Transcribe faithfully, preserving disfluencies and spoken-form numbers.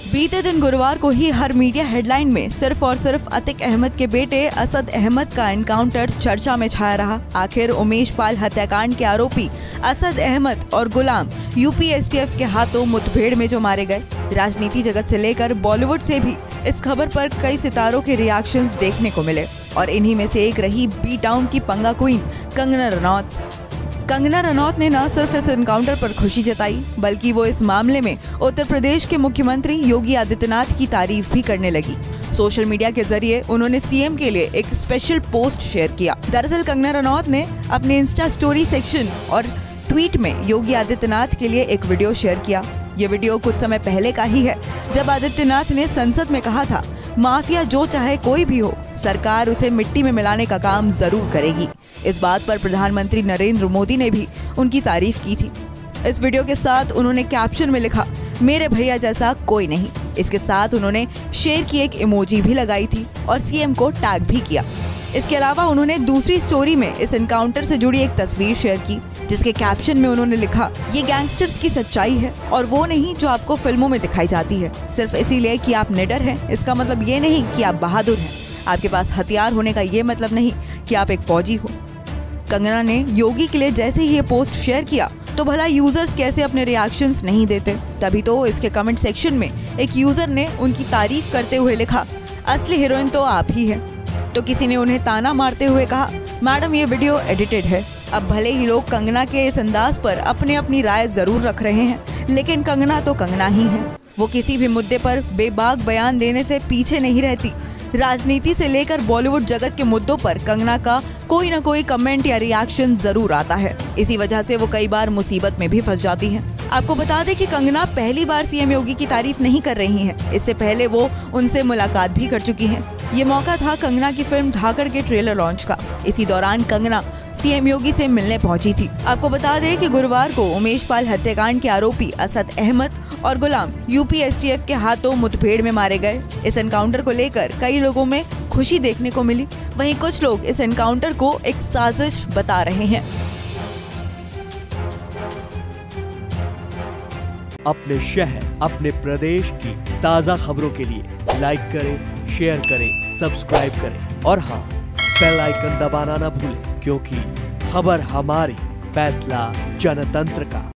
बीते दिन गुरुवार को ही हर मीडिया हेडलाइन में सिर्फ और सिर्फ अतिक अहमद के बेटे असद अहमद का एनकाउंटर चर्चा में छाया रहा। आखिर उमेश पाल हत्याकांड के आरोपी असद अहमद और गुलाम यूपी एसटीएफ के हाथों मुठभेड़ में जो मारे गए। राजनीति जगत से लेकर बॉलीवुड से भी इस खबर पर कई सितारों के रिएक्शंस देखने को मिले और इन्हीं में से एक रही बी टाउन की पंगा क्वीन कंगना रनौत। कंगना रनौत ने न सिर्फ इस एनकाउंटर पर खुशी जताई बल्कि वो इस मामले में उत्तर प्रदेश के मुख्यमंत्री योगी आदित्यनाथ की तारीफ भी करने लगी। सोशल मीडिया के जरिए उन्होंने सीएम के लिए एक स्पेशल पोस्ट शेयर किया। दरअसल कंगना रनौत ने अपने इंस्टा स्टोरी सेक्शन और ट्वीट में योगी आदित्यनाथ के लिए एक वीडियो शेयर किया। ये वीडियो कुछ समय पहले का ही है जब आदित्यनाथ ने संसद में कहा था, माफिया जो चाहे कोई भी हो, सरकार उसे मिट्टी में मिलाने का काम जरूर करेगी। इस बात पर प्रधानमंत्री नरेंद्र मोदी ने भी उनकी तारीफ की थी। इस वीडियो के साथ उन्होंने कैप्शन में लिखा, मेरे भैया जैसा कोई नहीं। इसके साथ उन्होंने शेर की एक इमोजी भी लगाई थी और सीएम को टैग भी किया। इसके अलावा उन्होंने दूसरी स्टोरी में इस एनकाउंटर से जुड़ी एक तस्वीर शेयर की जिसके कैप्शन में उन्होंने लिखा, ये गैंगस्टर्स की सच्चाई है और वो नहीं जो आपको फिल्मों में दिखाई जाती है। सिर्फ इसीलिए कि आप निडर हैं, इसका मतलब ये नहीं कि आप बहादुर हैं। आपके पास हथियार होने का ये मतलब नहीं कि आप एक फौजी हो। कंगना ने योगी के लिए जैसे ही ये पोस्ट शेयर किया तो भला यूजर्स कैसे अपने रिएक्शंस नहीं देते। तभी तो इसके कमेंट सेक्शन में एक यूजर ने उनकी तारीफ करते हुए लिखा, असली हीरोइन तो आप ही हैं। तो किसी ने उन्हें ताना मारते हुए कहा, मैडम ये वीडियो एडिटेड है। अब भले ही लोग कंगना के इस अंदाज पर अपनी अपनी राय जरूर रख रहे हैं, लेकिन कंगना तो कंगना ही है। वो किसी भी मुद्दे पर बेबाक बयान देने से पीछे नहीं रहती। राजनीति से लेकर बॉलीवुड जगत के मुद्दों पर कंगना का कोई न कोई कमेंट या रिएक्शन जरूर आता है। इसी वजह से वो कई बार मुसीबत में भी फंस जाती हैं। आपको बता दें कि कंगना पहली बार सीएम योगी की तारीफ नहीं कर रही हैं। इससे पहले वो उनसे मुलाकात भी कर चुकी हैं। ये मौका था कंगना की फिल्म धाकड़ के ट्रेलर लॉन्च का। इसी दौरान कंगना सीएम योगी से मिलने पहुंची थी। आपको बता दें कि गुरुवार को उमेश पाल हत्याकांड के आरोपी असद अहमद और गुलाम यूपी एसटीएफ के हाथों मुठभेड़ में मारे गए। इस एनकाउंटर को लेकर कई लोगों में खुशी देखने को मिली, वहीं कुछ लोग इस एनकाउंटर को एक साजिश बता रहे हैं। अपने शहर, अपने प्रदेश की ताज़ा खबरों के लिए लाइक करें, शेयर करें, सब्सक्राइब करें और हाँ, बेल आइकन दबाना ना भूलें, क्योंकि खबर हमारी, फैसला जनतंत्र का।